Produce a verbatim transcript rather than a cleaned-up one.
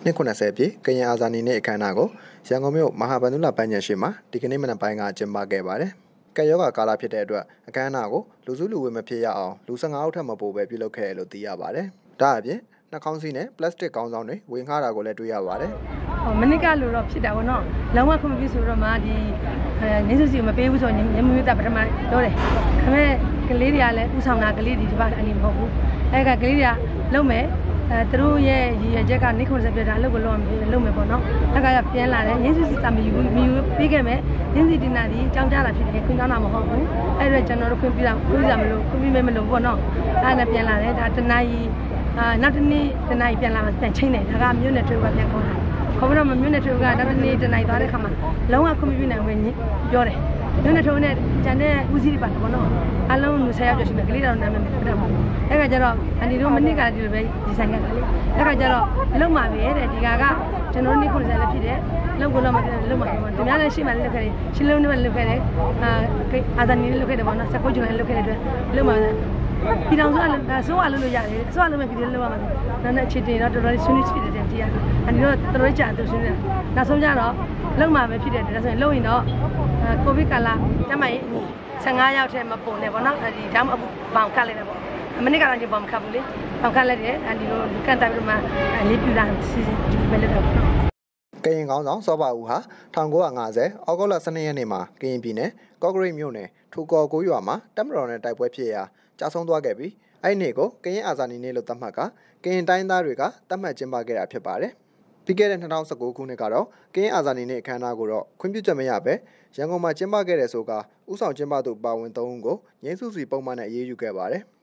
နှစ်ခုနှစ်ဆယ်ပြည့်ကရင်အာဇာနည်နေ့အခမ်းအနားကိုရန်ကုန်မြို့မဟာဗန္ဓုလပန်းခြံရှိမှာဒီကနေ့မနက်ပိုင်းကကျင်းပခဲ့ပါတယ်။ကက်ရောဂါကာလဖြစ်တဲ့အတွက်အခမ်းအနားကိုလူစုလူဝေးမဖြစ်ရအောင်လူ၁၅ဦးထက်မပိုပဲပြုလုပ်ခဲ့တယ်လို့သိရပါတယ်။ဒါအပြင်နှာခေါင်းစည်းနဲ့ပလတ်စတစ်ခေါင်းဆောင်တွေဝေငှားတာကိုလည်းတွေ့ရပါတယ်။ဟောမနစ်ကလိုတော့ဖြစ်တာပေါ့နော်။လောင်းဝခွင့်မပြုဆိုတော့မှဒီနင်းစုစီမပေးဘူးဆိုရင်ညမမျိုးသားပထမပြောတယ်။ဒါပေမဲ့ကလေးတွေကလည်းဥဆောင်တာကလေးတွေဒီဘက်အနေမဟုတ်ဘူး။အဲကကလေးတွေကလုံးမယ်အဲသူတို့ရဲ့ရည်ရချက်ကနေခုနှစ်ပြတာအလုပ်ကိုလုပ်အောင်လုပ်မယ်ပေါ့နော်။တခါရပြန်လာတယ်ရင်းစုစီစာမယူမယူပြီးခဲ့မယ်ရင်းစီတင်တာဒီကြောင်းကြတာဖြစ်တယ်ခွင့်တောင်းတာမဟုတ်ဘူး။အဲ့ဒါကျွန်တော်တို့ခွင့်ပြတာခွင့်ပြတာမလို့ခွင့်ပြမဲမလို့ပေါ့နော်။အဲ့ဒါနဲ့ပြန်လာတယ်ဒါတနာကြီးအာနောက်တစ်နေ့တနာကြီးပြန်လာမှပြန်ချင်းတယ်ဒါကမြို့နယ်ထွေးကပြန်ခေါ်တာခေါ်ပြီးတော့မြို့နယ်ထွေးကနောက်တစ်နေ့တနာကြီးသွားတဲ့ခါမှာလုံးဝခွင့်ပြနိုင်ဝင်ပြောတယ်မြို့နယ်ထွေးနဲ့ကျန်တဲ့ဦးစီးတွေပါတယ်ပေါ့နော်အလုံးလူဆယ်ယောက်ကျော်ရှိမယ်ကလေးတော်နာမည်ပြတ်ပါဘူးအဲ့ကကြတော့အန်ဒီတို့မနစ်ကဒီလိုပဲဒီဆိုင်ကတာလေအဲ့ကကြတော့လုံးမှာပဲတဲ့ဒီကကကျွန်တော်နေ့ခုနှစ်ဆယ်လည်းဖြစ်တယ်လုံးကိုလုံးမှာလုံးမှာပေါ့ဒီများလည်းရှိမှလည်းလုပ်ခဲ့တယ်ရှင်းလုံးနဲ့လုပ်ခဲ့တယ်အာအာဇာနည်လည်းလုပ်ခဲ့တယ်ပေါ့နော်စကုတ်ကျွန်းလည်းလုပ်ခဲ့တဲ့အတွက်လုံးမှာပြည်တော်စုအစိုးရလုပ်လို့ရတယ်အစိုးရလုပ်မဲ့ပြည်တော်လုပ်ရမှာနောက်နဲ့အခြေတင်တော့တော်တော်လေးဆွေးနွေးဖြစ်တယ်တရားအန်ဒီတို့တော်တော်ကြာသူဆွေးနွေးတယ်နောက်ဆုံးကြတော့လုံမှာပဲဖြစ်တယ်ဒါဆိုရင်လုံရင်တော့ကိုဗစ်ကာလကျမကြီး၁၅ရောက်ထဲမပုံနဲ့ပေါ့နော်ဒီဒါမှအခုဘောင်ခတ်လိုက်တယ်ပေါ့မနစ်ကတော့ဒီဘောင်ခတ်ဘူးလေဘောင်ခတ်လိုက်တယ်အန်ဒီတို့လူကန်တိုင်ပြီးမှလေးပြလာစီစဉ်ဒီပဲလုပ်တော့ကရင်ကောင်းဆောင်စောပါဦးဟာ၁၉၅၀ဩဂုတ်လ၁၂ရက်နေ့မှာကရင်ပြည်နယ်ကော့ကရိတ်မြို့နယ်ထူကော်ကိုရွာမှာတပ်မတော်နဲ့တိုက်ပွဲဖြစ်ရာကြာဆုံးသွားခဲ့ပြီးအဲ့ဒီနေ့ကိုကရင်အာဇာနည်နေ့လို့သတ်မှတ်ကကရင်တိုင်းသားတွေကသတ်မှတ်ကျင်းပခဲ့တာဖြစ်ပါတယ်။ပြီးခဲ့တဲ့၂၀၁၉ခုနှစ်ကတော့ကရင်အာဇာနည်နေ့အခမ်းအနားကိုတော့ခွင့်ပြုချက်မရဘဲရန်ကုန်မှာကျင်းပခဲ့တဲ့ဆိုကဥဆောင်ကျင်းပသူပါဝင်၃ဦးကိုငြိမ်းစုစီပုံမှန်နဲ့အရေးယူခဲ့ပါတယ်။